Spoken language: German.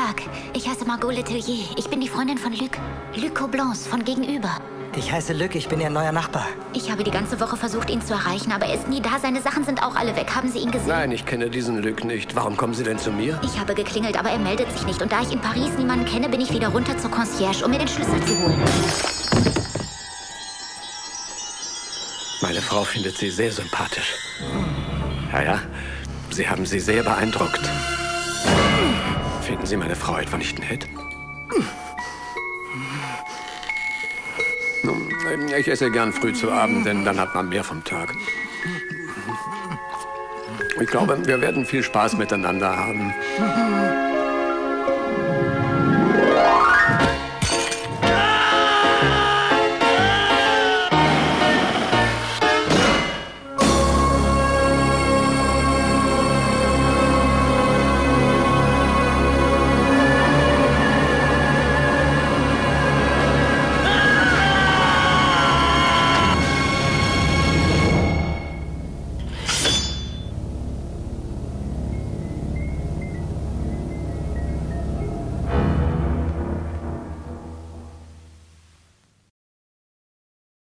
Tag. Ich heiße Margot Letelier. Ich bin die Freundin von Luc. Luc Coblence von gegenüber. Ich heiße Luc, ich bin Ihr neuer Nachbar. Ich habe die ganze Woche versucht, ihn zu erreichen, aber er ist nie da. Seine Sachen sind auch alle weg. Haben Sie ihn gesehen? Nein, ich kenne diesen Luc nicht. Warum kommen Sie denn zu mir? Ich habe geklingelt, aber er meldet sich nicht. Und da ich in Paris niemanden kenne, bin ich wieder runter zur Concierge, um mir den Schlüssel zu holen. Meine Frau findet Sie sehr sympathisch. Ja, Sie haben sie sehr beeindruckt. Finden Sie meine Frau etwa nicht nett? Nun, ich esse gern früh zu Abend, denn dann hat man mehr vom Tag. Ich glaube, wir werden viel Spaß miteinander haben.